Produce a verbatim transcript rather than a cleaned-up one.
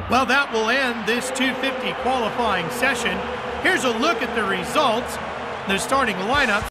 Well, that will end this two fifty qualifying session. Here's a look at the results. The starting lineup.